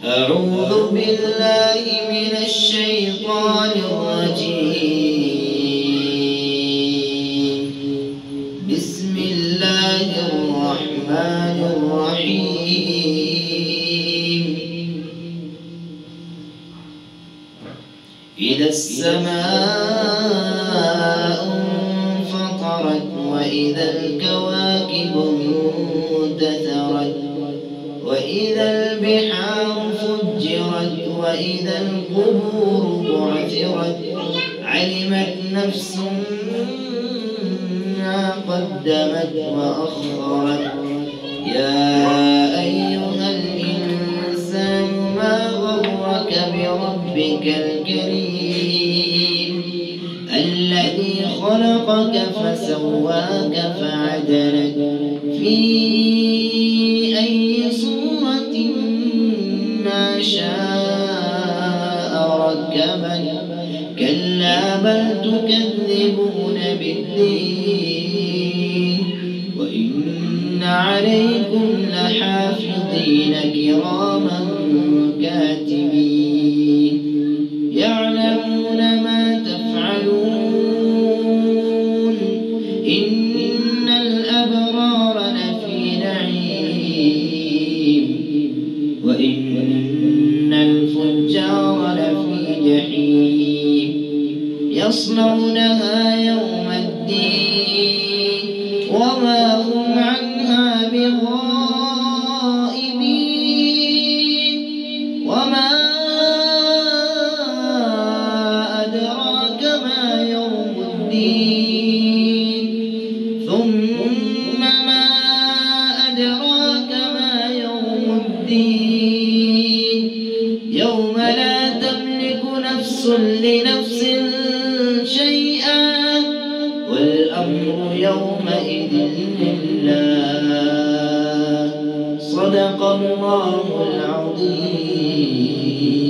أعوذ بالله من الشيطان الرجيم. بسم الله الرحمن الرحيم. إذا السماء انفطرت وإذا الكواكب انتثرت وإذا البحار فجرت وإذا القبور بعثرت علمت نفس ما قدمت وأخرت. يا أيها الإنسان ما غرك بربك الكريم الذي خلقك فسواك فعدلك في أي صورة ما شاء ركبك. كلا بل تكذبون بالدين وإن عليكم لحافظين كراما كاتبين يعلمون ما تفعلون. إن الأبرار لفي نعيم وإن الفجار لفي جحيم يصلونها يوم الدين وما هم عنها بغائبين. وما أدراك ما يوم الدين ثم ما أدراك ما يوم الدين يوم لا تملك نفس لنفس شيئا والأمر يومئذ لله. صدق الله العظيم.